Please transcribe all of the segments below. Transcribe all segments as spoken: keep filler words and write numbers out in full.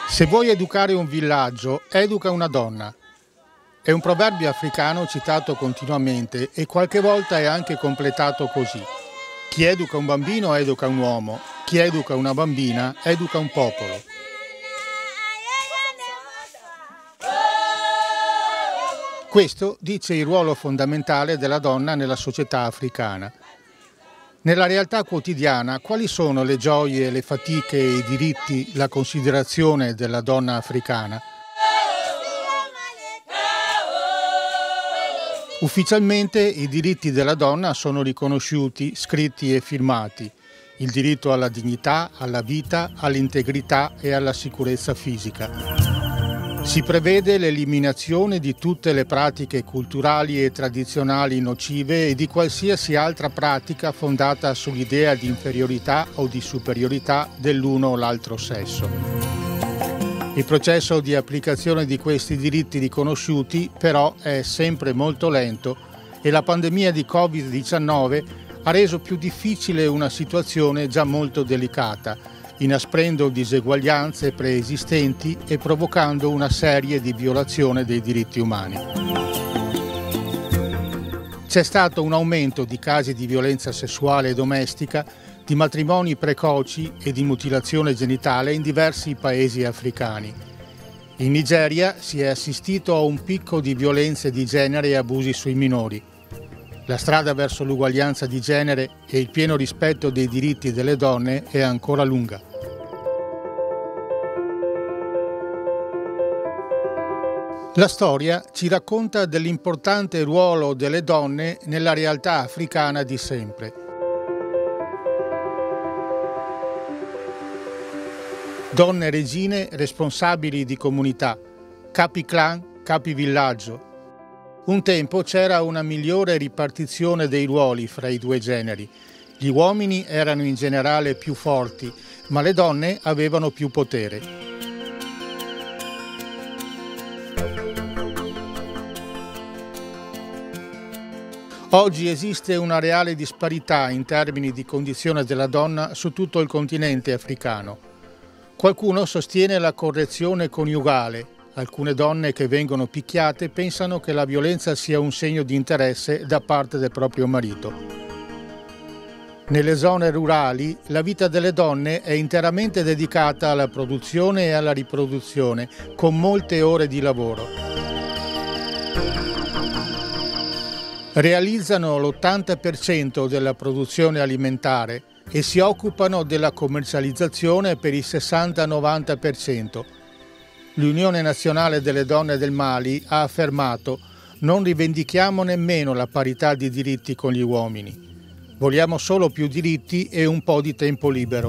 Se vuoi educare un villaggio, educa una donna. È un proverbio africano citato continuamente e qualche volta è anche completato così. Chi educa un bambino educa un uomo, chi educa una bambina educa un popolo. Questo dice il ruolo fondamentale della donna nella società africana. Nella realtà quotidiana, quali sono le gioie, le fatiche, i diritti, la considerazione della donna africana? Ufficialmente i diritti della donna sono riconosciuti, scritti e firmati. Il diritto alla dignità, alla vita, all'integrità e alla sicurezza fisica. Si prevede l'eliminazione di tutte le pratiche culturali e tradizionali nocive e di qualsiasi altra pratica fondata sull'idea di inferiorità o di superiorità dell'uno o l'altro sesso. Il processo di applicazione di questi diritti riconosciuti però è sempre molto lento e la pandemia di covid diciannove ha reso più difficile una situazione già molto delicata, inasprendo diseguaglianze preesistenti e provocando una serie di violazioni dei diritti umani. C'è stato un aumento di casi di violenza sessuale e domestica, di matrimoni precoci e di mutilazione genitale in diversi paesi africani. In Nigeria si è assistito a un picco di violenze di genere e abusi sui minori. La strada verso l'uguaglianza di genere e il pieno rispetto dei diritti delle donne è ancora lunga. La storia ci racconta dell'importante ruolo delle donne nella realtà africana di sempre. Donne regine responsabili di comunità, capi clan, capi villaggio. Un tempo c'era una migliore ripartizione dei ruoli fra i due generi. Gli uomini erano in generale più forti, ma le donne avevano più potere. Oggi esiste una reale disparità in termini di condizione della donna su tutto il continente africano. Qualcuno sostiene la correzione coniugale. Alcune donne che vengono picchiate pensano che la violenza sia un segno di interesse da parte del proprio marito. Nelle zone rurali la vita delle donne è interamente dedicata alla produzione e alla riproduzione, con molte ore di lavoro. Realizzano l'ottanta per cento della produzione alimentare e si occupano della commercializzazione per il sessanta novanta per cento. L'Unione Nazionale delle Donne del Mali ha affermato: non rivendichiamo nemmeno la parità di diritti con gli uomini. Vogliamo solo più diritti e un po' di tempo libero.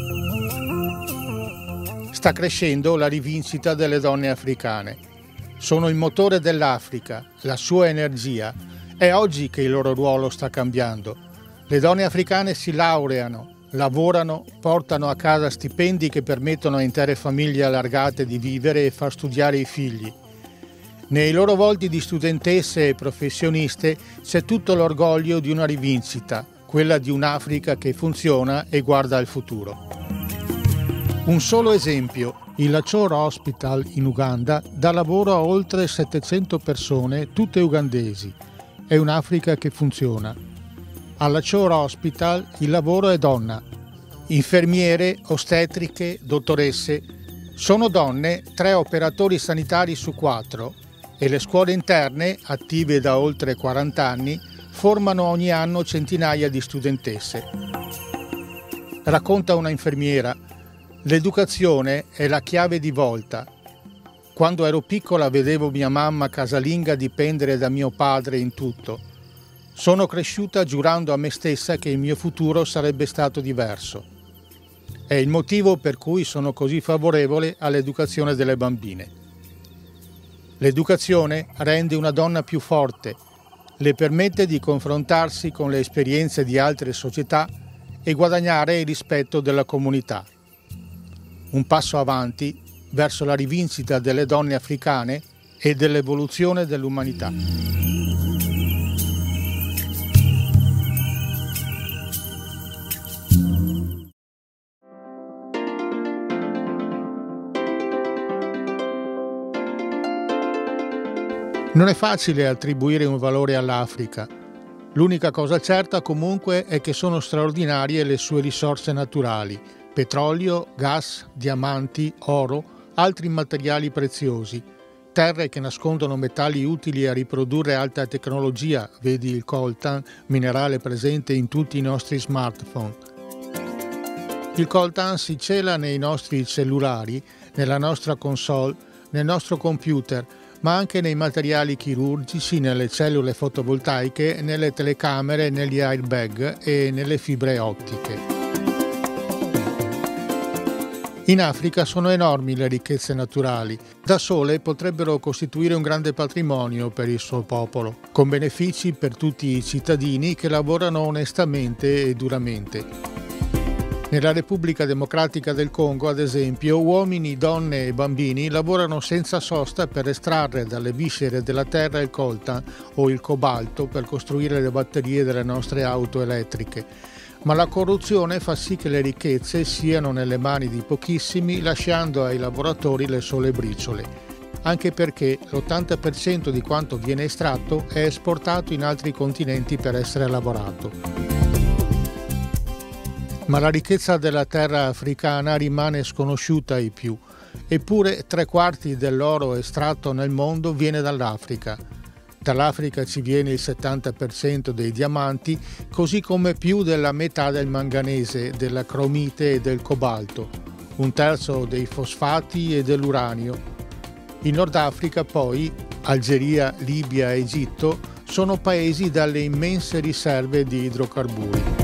Sta crescendo la rivincita delle donne africane. Sono il motore dell'Africa, la sua energia. È oggi che il loro ruolo sta cambiando. Le donne africane si laureano, lavorano, portano a casa stipendi che permettono a intere famiglie allargate di vivere e far studiare i figli. Nei loro volti di studentesse e professioniste c'è tutto l'orgoglio di una rivincita, quella di un'Africa che funziona e guarda al futuro. Un solo esempio: il Lachor Hospital in Uganda dà lavoro a oltre settecento persone, tutte ugandesi. È un'Africa che funziona. Alla Lachor Hospital il lavoro è donna. Infermiere, ostetriche, dottoresse. Sono donne, tre operatori sanitari su quattro. E le scuole interne, attive da oltre quaranta anni, formano ogni anno centinaia di studentesse. Racconta una infermiera: l'educazione è la chiave di volta. Quando ero piccola vedevo mia mamma casalinga dipendere da mio padre in tutto. Sono cresciuta giurando a me stessa che il mio futuro sarebbe stato diverso. È il motivo per cui sono così favorevole all'educazione delle bambine. L'educazione rende una donna più forte, le permette di confrontarsi con le esperienze di altre società e guadagnare il rispetto della comunità. Un passo avanti verso la rivincita delle donne africane e dell'evoluzione dell'umanità. Non è facile attribuire un valore all'Africa. L'unica cosa certa comunque è che sono straordinarie le sue risorse naturali: petrolio, gas, diamanti, oro, altri materiali preziosi, terre che nascondono metalli utili a riprodurre alta tecnologia, vedi il coltan, minerale presente in tutti i nostri smartphone. Il coltan si cela nei nostri cellulari, nella nostra console, nel nostro computer, ma anche nei materiali chirurgici, nelle cellule fotovoltaiche, nelle telecamere, negli airbag e nelle fibre ottiche. In Africa sono enormi le ricchezze naturali. Da sole potrebbero costituire un grande patrimonio per il suo popolo, con benefici per tutti i cittadini che lavorano onestamente e duramente. Nella Repubblica Democratica del Congo, ad esempio, uomini, donne e bambini lavorano senza sosta per estrarre dalle viscere della terra il coltan o il cobalto per costruire le batterie delle nostre auto elettriche. Ma la corruzione fa sì che le ricchezze siano nelle mani di pochissimi, lasciando ai lavoratori le sole briciole. Anche perché l'ottanta per cento di quanto viene estratto è esportato in altri continenti per essere lavorato. Ma la ricchezza della terra africana rimane sconosciuta ai più, eppure tre quarti dell'oro estratto nel mondo viene dall'Africa. Dall'Africa ci viene il settanta per cento dei diamanti, così come più della metà del manganese, della cromite e del cobalto, un terzo dei fosfati e dell'uranio. In Nord Africa poi, Algeria, Libia e Egitto sono paesi dalle immense riserve di idrocarburi.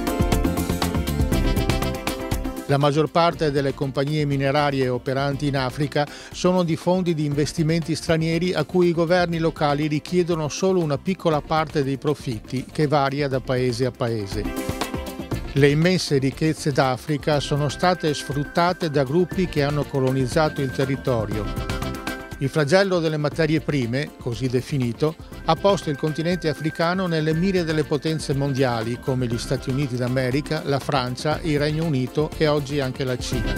La maggior parte delle compagnie minerarie operanti in Africa sono di fondi di investimenti stranieri a cui i governi locali richiedono solo una piccola parte dei profitti, che varia da paese a paese. Le immense ricchezze d'Africa sono state sfruttate da gruppi che hanno colonizzato il territorio. Il flagello delle materie prime, così definito, ha posto il continente africano nelle mire delle potenze mondiali come gli Stati Uniti d'America, la Francia, il Regno Unito e oggi anche la Cina.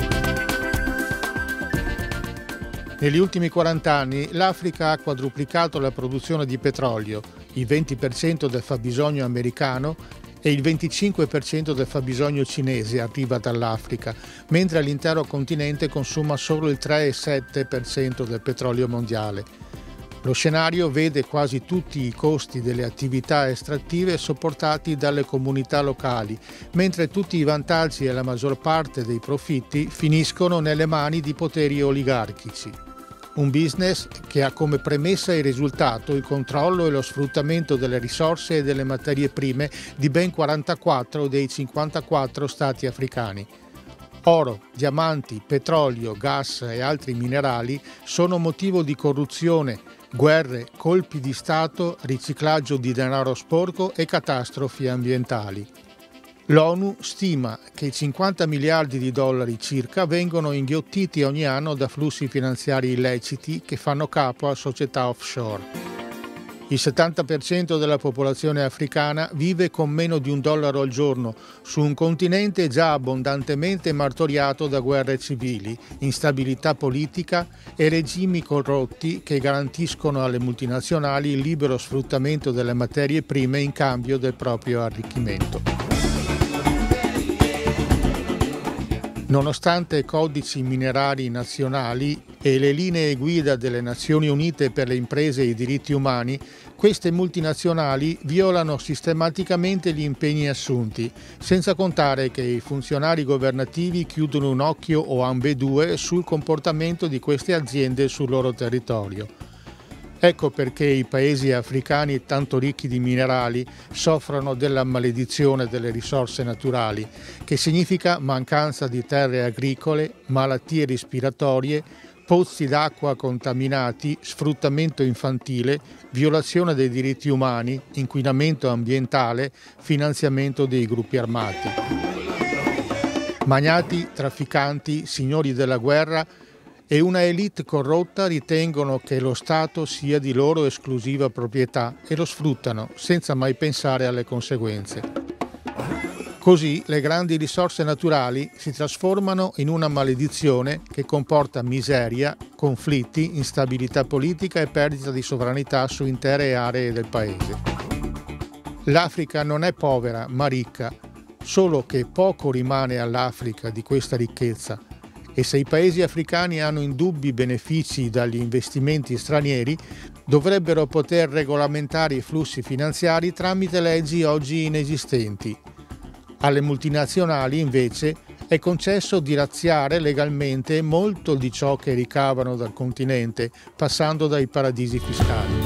Negli ultimi quaranta anni l'Africa ha quadruplicato la produzione di petrolio, il venti per cento del fabbisogno americano e il venticinque per cento del fabbisogno cinese arriva dall'Africa, mentre l'intero continente consuma solo il tre virgola sette per cento del petrolio mondiale. Lo scenario vede quasi tutti i costi delle attività estrattive sopportati dalle comunità locali, mentre tutti i vantaggi e la maggior parte dei profitti finiscono nelle mani di poteri oligarchici. Un business che ha come premessa il risultato, il controllo e lo sfruttamento delle risorse e delle materie prime di ben quarantaquattro dei cinquantaquattro stati africani. Oro, diamanti, petrolio, gas e altri minerali sono motivo di corruzione, guerre, colpi di Stato, riciclaggio di denaro sporco e catastrofi ambientali. L'ONU stima che cinquanta miliardi di dollari circa vengono inghiottiti ogni anno da flussi finanziari illeciti che fanno capo a società offshore. Il settanta per cento della popolazione africana vive con meno di un dollaro al giorno su un continente già abbondantemente martoriato da guerre civili, instabilità politica e regimi corrotti che garantiscono alle multinazionali il libero sfruttamento delle materie prime in cambio del proprio arricchimento. Nonostante codici minerari nazionali e le linee guida delle Nazioni Unite per le imprese e i diritti umani, queste multinazionali violano sistematicamente gli impegni assunti, senza contare che i funzionari governativi chiudono un occhio o ambedue sul comportamento di queste aziende sul loro territorio. Ecco perché i paesi africani tanto ricchi di minerali soffrono della maledizione delle risorse naturali, che significa mancanza di terre agricole, malattie respiratorie, pozzi d'acqua contaminati, sfruttamento infantile, violazione dei diritti umani, inquinamento ambientale, finanziamento dei gruppi armati. Magnati, trafficanti, signori della guerra e una élite corrotta ritengono che lo Stato sia di loro esclusiva proprietà e lo sfruttano senza mai pensare alle conseguenze. Così le grandi risorse naturali si trasformano in una maledizione che comporta miseria, conflitti, instabilità politica e perdita di sovranità su intere aree del paese. L'Africa non è povera ma ricca, solo che poco rimane all'Africa di questa ricchezza e se i paesi africani hanno indubbi benefici dagli investimenti stranieri, dovrebbero poter regolamentare i flussi finanziari tramite leggi oggi inesistenti. Alle multinazionali, invece, è concesso di razziare legalmente molto di ciò che ricavano dal continente, passando dai paradisi fiscali.